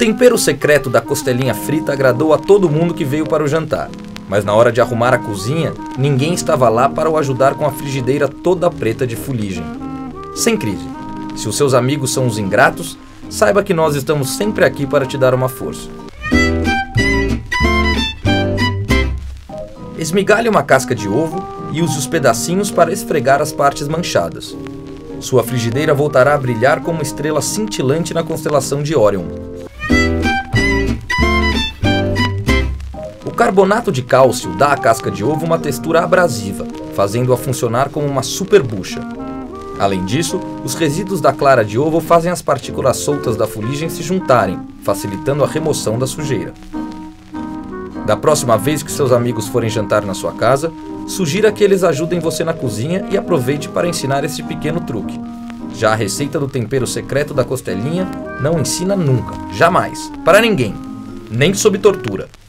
tempero secreto da costelinha frita agradou a todo mundo que veio para o jantar, mas na hora de arrumar a cozinha, ninguém estava lá para o ajudar com a frigideira toda preta de fuligem. Sem crise. Se os seus amigos são os ingratos, saiba que nós estamos sempre aqui para te dar uma força. Esmigalhe uma casca de ovo e use os pedacinhos para esfregar as partes manchadas. Sua frigideira voltará a brilhar como uma estrela cintilante na constelação de Órion. O carbonato de cálcio dá à casca de ovo uma textura abrasiva, fazendo-a funcionar como uma super bucha. Além disso, os resíduos da clara de ovo fazem as partículas soltas da fuligem se juntarem, facilitando a remoção da sujeira. Da próxima vez que seus amigos forem jantar na sua casa, sugira que eles ajudem você na cozinha e aproveite para ensinar esse pequeno truque. Já a receita do tempero secreto da costelinha não ensina nunca, jamais, para ninguém, nem sob tortura.